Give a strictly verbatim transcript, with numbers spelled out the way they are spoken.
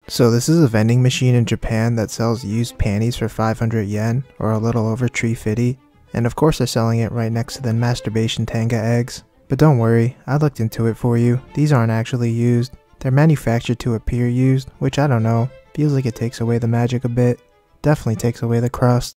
So this is a vending machine in Japan that sells used panties for five hundred yen, or a little over three fifty. And of course they're selling it right next to the masturbation tanga eggs. But don't worry, I looked into it for you. These aren't actually used. They're manufactured to appear used, which I don't know. Feels like it takes away the magic a bit. Definitely takes away the crust.